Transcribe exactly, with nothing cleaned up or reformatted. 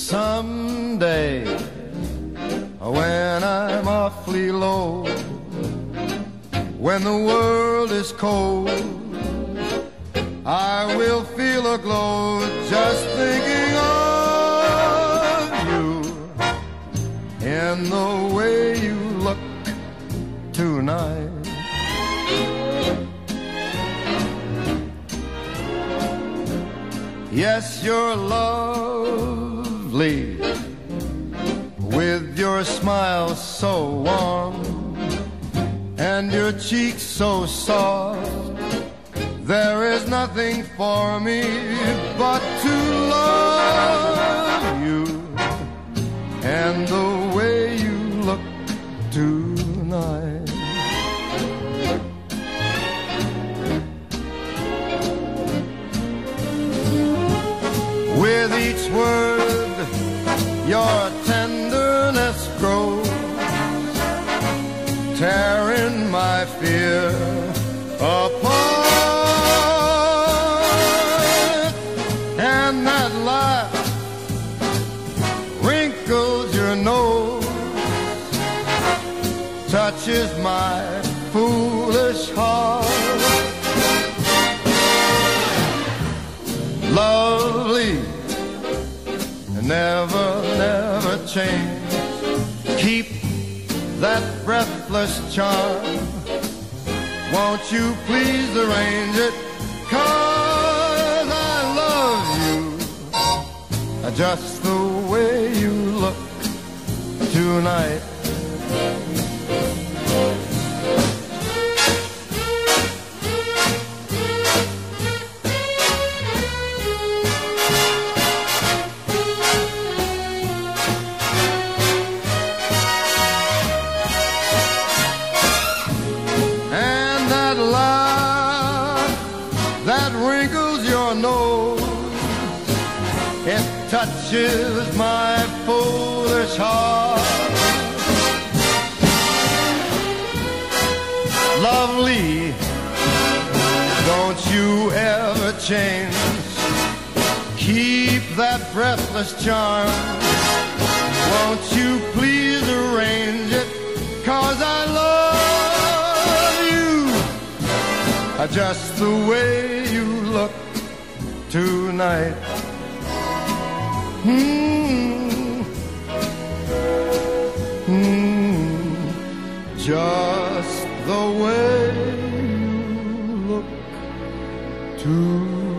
Someday, when I'm awfully low, when the world is cold, I will feel a glow just thinking of you and the way you look tonight. Yes, you're lovely, with your smile so warm and your cheeks so soft. There is nothing for me but to love you and the way you look tonight. With each word, your tenderness grows, tearing my fear apart. And that laugh wrinkles your nose, touches my foolish heart. Lovely, never, never change. Keep that breathless charm. Won't you please arrange it? 'Cause I love you just the way you look tonight. That wrinkles your nose, it touches my foolish heart. Lovely, don't you ever change. Keep that breathless charm. Won't you please arrange it? 'Cause I love you just the way you look tonight. Mm. Mm. Just the way you look tonight.